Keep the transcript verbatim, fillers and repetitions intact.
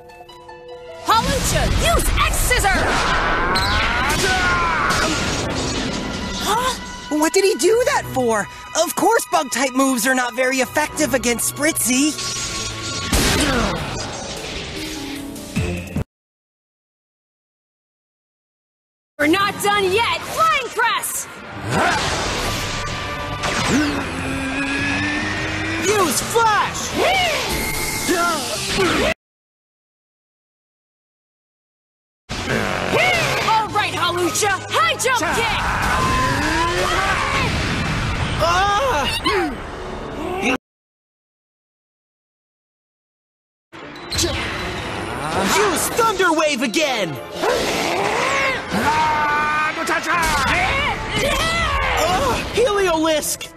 Hawlucha, use X-Scissor! Huh? What did he do that for? Of course bug-type moves are not very effective against Spritzy. We're not done yet! Flying Press! Use Flash! All right, Hawlucha! High jump kick! Ah! Use Thunder Wave again! Oh, Heliolisk!